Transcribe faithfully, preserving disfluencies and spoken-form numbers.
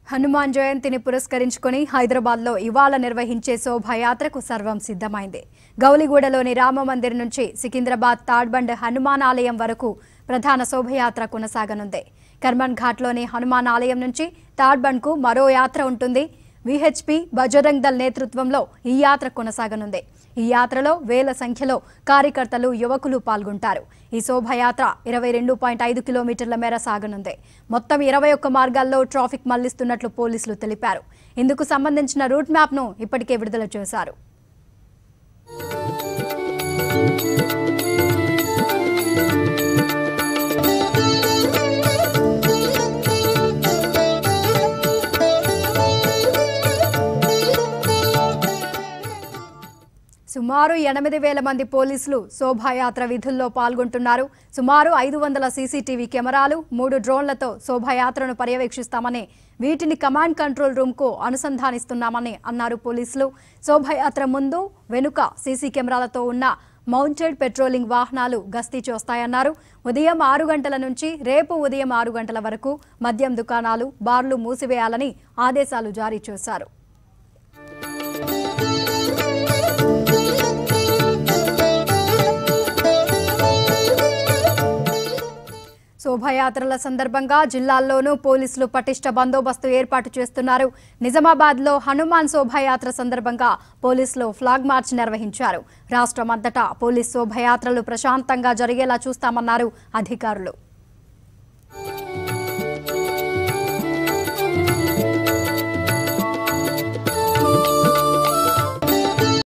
హనుమాన్ జయంతిని పురస్కరించుకొని హైదరాబాద్ లో ఇవాళ నిర్వహించే శోభాయాత్రకు సర్వం సిద్ధమైంది. గౌలిగూడలోని రామ మందిర్ నుంచి సికింద్రాబాద్ తాడ్బండ్ హనుమాన్ ఆలయం వరకు ప్రధాన శోభయాత్ర కొనసాగనుంది. కర్మన్ ఘాట్లోని హనుమాన్ ఆలయం నుంచి తాడ్బండ్ కు మరో యాత్ర ఉంటుంది. విహెచ్పి బజరంగ్ దళ్ నేతృత్వంలో ఈ యాత్ర కొనసాగనుంది. ఈ యాత్రలో వేల సంఖ్యలో కార్యకర్తలు యువకులు పాల్గొంటారు. ఈ శోభయాత్ర ఇరవై రెండు పాయింట్ ఐదు కిలోమీటర్ల మేర సాగనుంది. మొత్తం ఇరవై ఒక్క మార్గాల్లో ట్రాఫిక్ మళ్లిస్తున్నట్లు పోలీసులు తెలిపారు. ఇందుకు సంబంధించిన రూట్ మ్యాప్ ను ఇప్పటికే విడుదల చేశారు. సుమారు ఎనిమిది వేల మంది పోలీసులు శోభాయాత్ర విధుల్లో పాల్గొంటున్నారు. సుమారు ఐదు వందల సీసీటీవీ కెమెరాలు, మూడు డ్రోన్లతో శోభాయాత్రను పర్యవేక్షిస్తామని, వీటిని కమాండ్ కంట్రోల్ రూమ్ కు అనుసంధానిస్తున్నామని అన్నారు పోలీసులు. శోభాయాత్ర ముందు, వెనుక సీసీ కెమెరాలతో ఉన్న మౌంటెడ్ పెట్రోలింగ్ వాహనాలు గస్తీ చేస్తాయన్నారు. ఉదయం ఆరు గంటల నుంచి రేపు ఉదయం ఆరు గంటల వరకు మద్యం దుకాణాలు, బార్లు మూసివేయాలని ఆదేశాలు జారీ చేశారు. శోభాయాత్రల సందర్భంగా జిల్లాల్లోనూ పోలీసులు పటిష్ట బందోబస్తు ఏర్పాటు చేస్తున్నారు. నిజామాబాద్ లో హనుమాన్ శోభాయాత్ర సందర్భంగా పోలీసులు ఫ్లాగ్ మార్చ్ నిర్వహించారు. రాష్ట్రమంతటా పోలీస్ శోభాయాత్రలు ప్రశాంతంగా జరిగేలా చూస్తామన్నారు అధికారులు.